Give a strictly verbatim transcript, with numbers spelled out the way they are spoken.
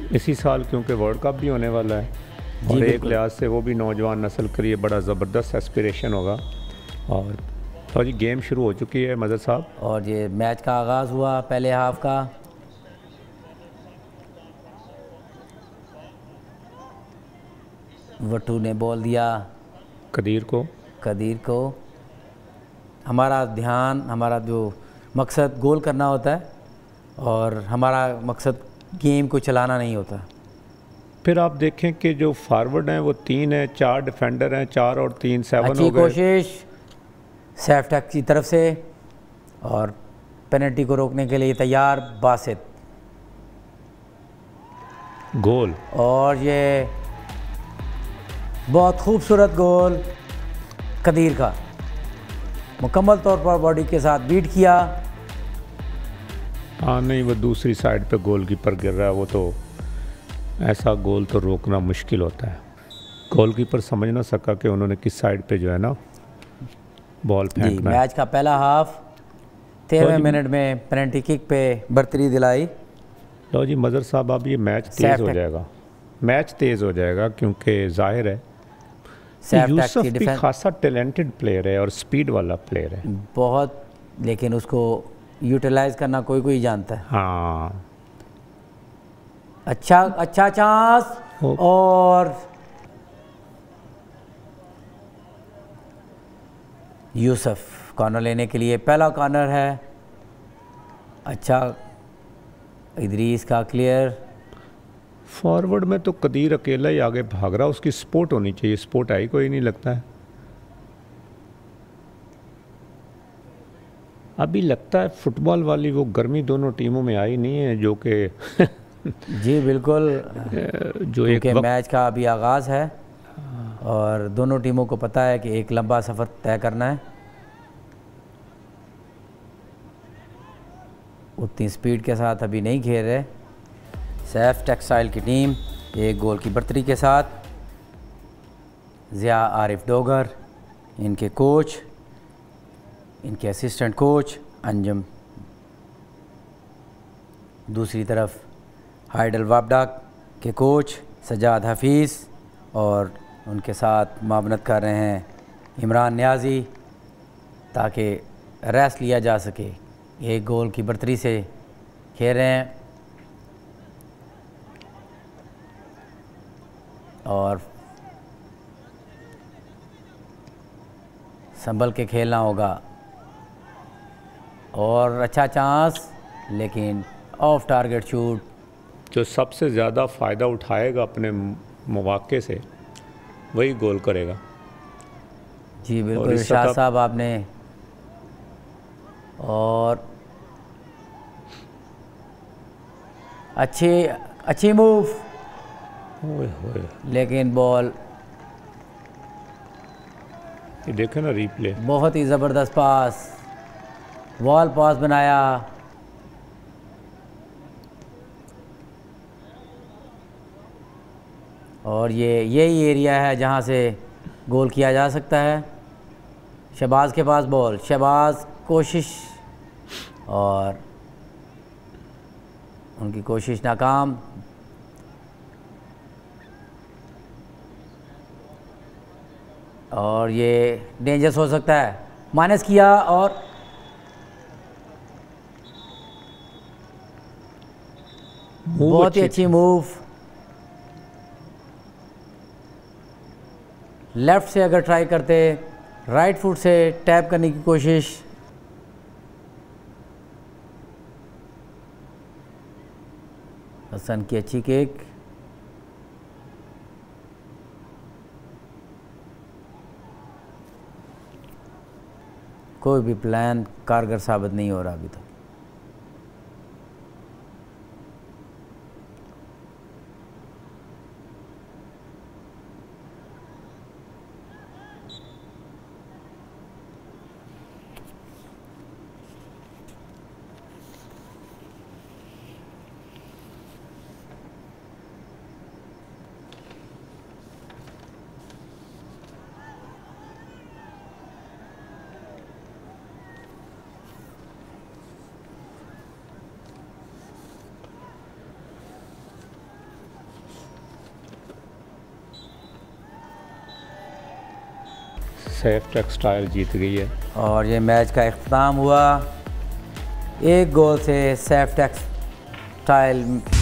इसी साल क्योंकि वर्ल्ड कप भी होने वाला है और एक लिहाज से वो भी नौजवान नस्ल के लिए बड़ा ज़बरदस्त एस्पिरेशन होगा। और तो जी गेम शुरू हो चुकी है मज़र साहब, और ये मैच का आगाज़ हुआ पहले हाफ का। वट्टू ने बॉल दिया कदीर को कदीर को। हमारा ध्यान, हमारा जो मकसद गोल करना होता है और हमारा मकसद गेम को चलाना नहीं होता। फिर आप देखें कि जो फॉरवर्ड हैं वो तीन हैं, चार डिफेंडर हैं, चार और तीन सेवन अच्छी हो गए। कोशिश सैफटक की तरफ से और पेनल्टी को रोकने के लिए तैयार बासित। गोल और ये बहुत खूबसूरत गोल कदीर का, मुकम्मल तौर पर बॉडी के साथ बीट किया। हाँ नहीं, वो दूसरी साइड पे गोलकीपर गिर रहा है, वो तो ऐसा गोल तो रोकना मुश्किल होता है। गोलकीपर समझ ना सका कि उन्होंने किस साइड पे जो है ना बॉल फेंकना है। मैच का पहला हाफ तेरहवें मिनट में पेनल्टी किक पे बर्तरी दिलाई। लो जी मज़र साहब, अब ये मैच तेज़ हो जाएगा, मैच तेज़ हो जाएगा क्योंकि जाहिर है यूसुफ भी खासा टैलेंटेड प्लेयर है और स्पीड वाला प्लेयर है बहुत, लेकिन उसको यूटिलाइज करना कोई कोई जानता है। हाँ अच्छा अच्छा चांस और यूसुफ कॉर्नर लेने के लिए, पहला कॉर्नर है। अच्छा इदरीस का क्लियर। फॉरवर्ड में तो कदीर अकेला ही आगे भाग रहा, उसकी सपोर्ट होनी चाहिए, सपोर्ट आई कोई नहीं लगता है। अभी लगता है फुटबॉल वाली वो गर्मी दोनों टीमों में आई नहीं है जो कि जी बिल्कुल, जो एक वक्त... मैच का अभी आगाज़ है और दोनों टीमों को पता है कि एक लंबा सफ़र तय करना है। उतनी स्पीड के साथ अभी नहीं खेल रहे सैफ टेक्सटाइल की टीम, एक गोल की बढ़तरी के साथ। ज़िया आरिफ डोगर इनके कोच, इनके असिस्टेंट कोच अंजम। दूसरी तरफ हाइडल वाबडा के कोच सजाद हफीज़ और उनके साथ मावनत कर रहे हैं इमरान न्याजी ताकि रेस्ट लिया जा सके। एक गोल की बढ़तरी से खेल रहे हैं और संभल के खेलना होगा। और अच्छा चांस लेकिन ऑफ टारगेट शूट। जो सबसे ज़्यादा फ़ायदा उठाएगा अपने मौके से वही गोल करेगा। जी बिल्कुल शाह साहब आपने, और अच्छी अच्छी मूव, ओए होए, लेकिन बॉल, ये देखे ना रिप्ले, बहुत ही ज़बरदस्त पास, वॉल पास बनाया। और ये यही एरिया है जहाँ से गोल किया जा सकता है। शहबाज के पास बॉल, शहबाज कोशिश और उनकी कोशिश नाकाम। और ये डेंजरस हो सकता है, माइनस किया और बहुत ही अच्छी मूव। लेफ़्ट से अगर ट्राई करते, राइट फुट से टैप करने की कोशिश। हसन की अच्छी किक, कोई भी प्लान कारगर साबित नहीं हो रहा अभी तक। सैफ टेक्सटाइल जीत गई है। और ये मैच का इख्तिताम हुआ एक गोल से। सैफ टेक्सटाइल